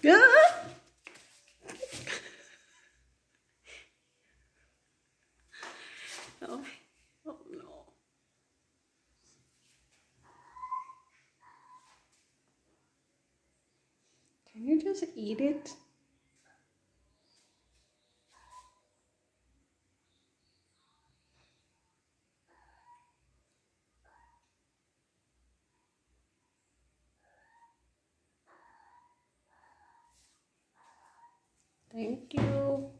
Ah! Oh, oh no. Can you just eat it? Thank you.